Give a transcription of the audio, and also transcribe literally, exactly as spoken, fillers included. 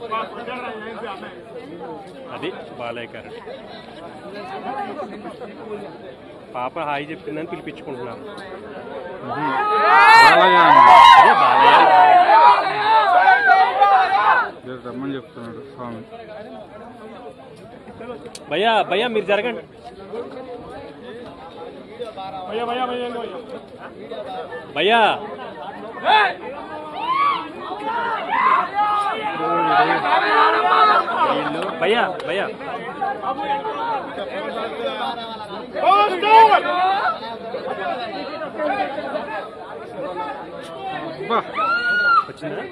అది బాలయ్య గారు పాప హాయి చెప్పిందని పిలిపించుకుంటున్నారు. రమ్మని చెప్తున్నాడు స్వామి. భయ్యా భయ్యా మీరు జరగండి. భయ్యా భయ్యా భయ్యా వచ్చిందా?